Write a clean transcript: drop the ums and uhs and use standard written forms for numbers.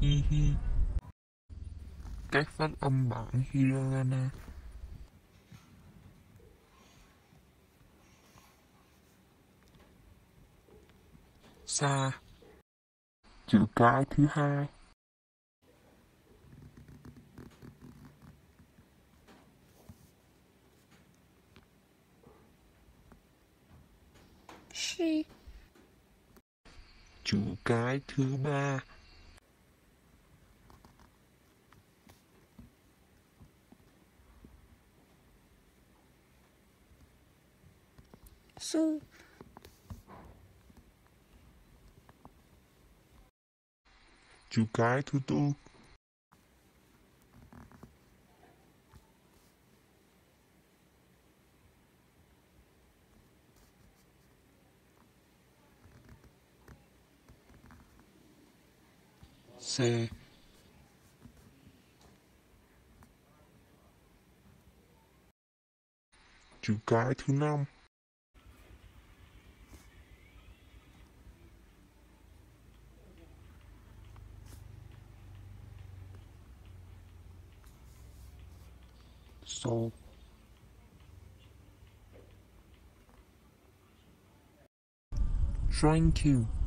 Hi hi. Cách phát âm bảng Hiragana. Sa. Chữ cái thứ hai. Shi. Chữ cái thứ ba. Su. Chữ cái thứ tư. Se. Chữ cái thứ năm. So. Thank you.